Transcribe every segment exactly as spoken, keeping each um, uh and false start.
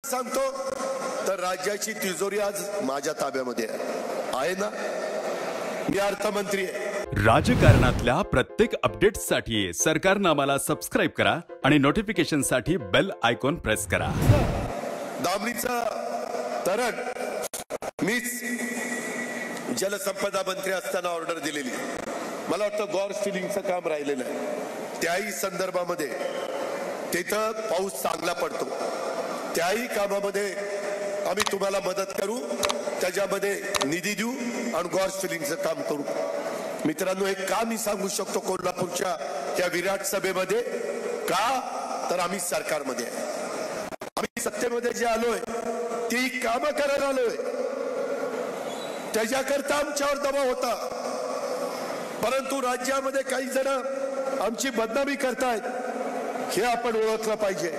सांगतो तर राज्याची तिजोरी आज माझ्या ताब्यामध्ये आहे ना, मी अर्थमंत्री आहे। राजकारणातल्या प्रत्येक अपडेट्ससाठी सरकारनामाला सबस्क्राइब करा आणि नोटिफिकेशनसाठी बेल आयकॉन प्रेस करा। दामणीचा तरण मीच जलसंपदा मंत्री असताना ऑर्डर दिलेली, मला वाटतं गॉर फिलिंगचं काम राहिलेलं आहे। त्याही संदर्भामध्ये तिथं पाऊस चांगला पडतो, त्याही कामामध्ये आम्ही तुम्हाला मदत करू, त्याच्यामध्ये निधी देऊ आणि गॉर फिलिंगचं काम करू। मित्रांनो, एक का मी सांगू शकतो कोल्हापूरच्या या विराट सभेमध्ये, का तर आम्ही सरकारमध्ये आहे, आम्ही सत्तेमध्ये जे आलोय ती कामं करायला आलोय, त्याच्याकरता आमच्यावर दबाव होता। परंतु राज्यामध्ये काही जण आमची बदनामी करतायत, हे आपण ओळखलं पाहिजे,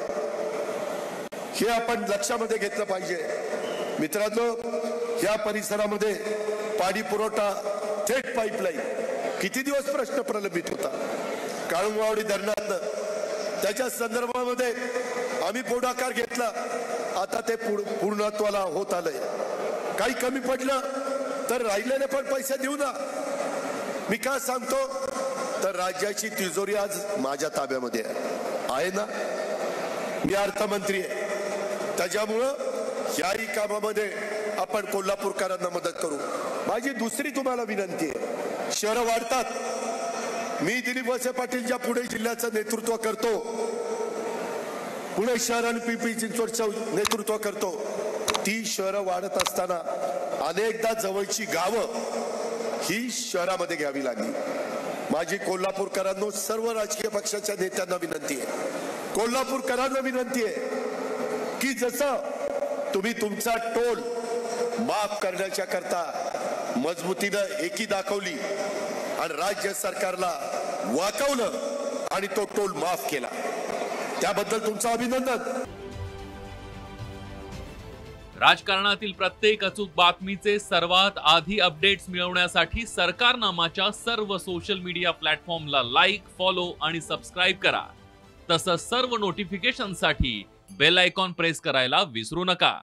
हे आपण लक्षामध्ये घेतलं पाहिजे। मित्रांनो, या परिसरामध्ये पाणी पुरवठा थेट पाईपलाईन किती दिवस प्रश्न प्रलंबित होता, काळुंबावडी धरणात, त्याच्या संदर्भामध्ये आम्ही पुढाकार घेतला, आता ते पूर्णत्वाला होत आलंय। काही कमी पडलं तर राहिलेले पण पैसे देऊ ना। मी का सांगतो तर राज्याची तिजोरी आज माझ्या ताब्यामध्ये आहे ना, मी अर्थमंत्री आहे, त्याच्यामुळं याही कामामध्ये आपण कोल्हापूरकरांना मदत करू। माझी दुसरी तुम्हाला विनंती आहे, शहरं वाढतात, मी दिलीप वळसे पाटीलच्या पुणे जिल्ह्याचं नेतृत्व करतो, पुणे शहर आणि पिंपरी चिंचवडचं नेतृत्व करतो। ती शहरं वाढत असताना अनेकदा जवळची गावं ही शहरामध्ये घ्यावी लागली। माझी कोल्हापूरकरांनो, सर्व राजकीय पक्षाच्या नेत्यांना विनंती आहे, कोल्हापूरकरांना विनंती आहे की जसं तुम्ही तुमचा टोल माफ करण्याच्या करता मजबूतीनं एकी दाखवली आणि राज्य सरकारला वाकवलं आणि तो टोल माफ केला, त्याबद्दल तुमचं अभिनंदन। राजकारणातील प्रत्येक अचूक बातमीचे सर्वात आधी अपडेट्स मिळवण्यासाठी सरकारनामाच्या सर्व सोशल मीडिया प्लॅटफॉर्मला लाईक, फॉलो आणि सबस्क्राईब करा। तसंच सर्व नोटिफिकेशनसाठी बेल आयकॉन प्रेस करायला विसरू नका।